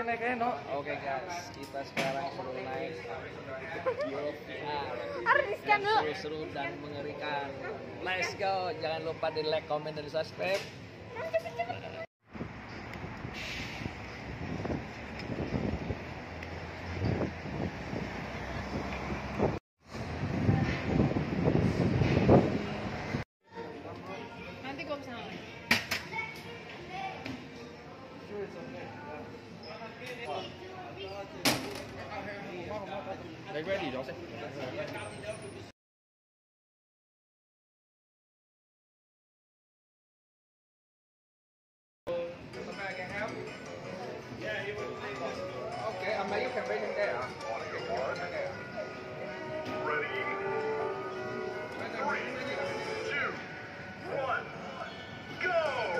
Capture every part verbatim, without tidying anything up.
naik Eno. Oke guys, kita sekarang suruh naik Gio V R Artiskan yang dulu. seru-seru dan mengerikan. Let's go, jangan lupa di like, comment, dan di subscribe. Nanti gue pesan lagi. Make ready dong sih. Okay, I'm making campaign there. Ready? Three, two, one, go!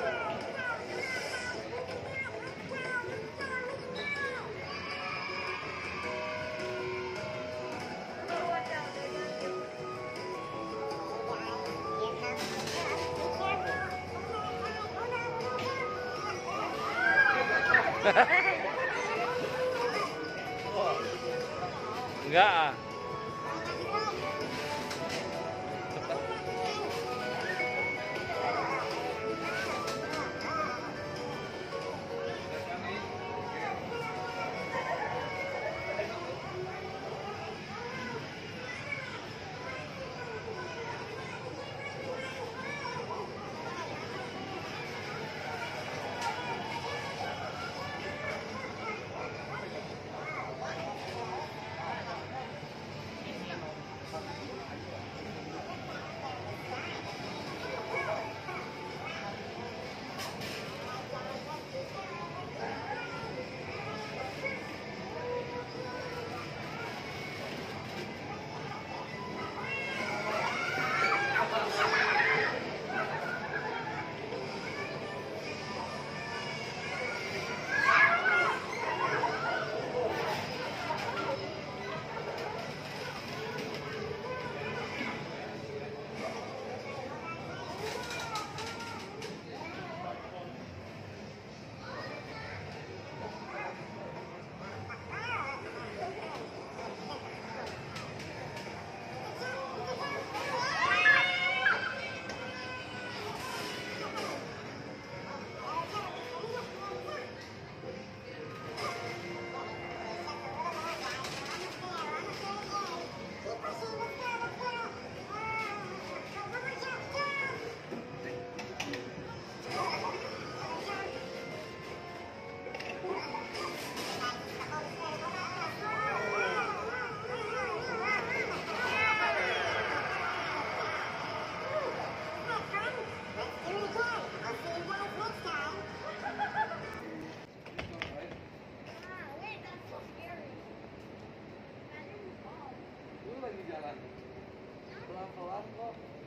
Enggak ah. Lu lagi jalan pelan-pelan kok.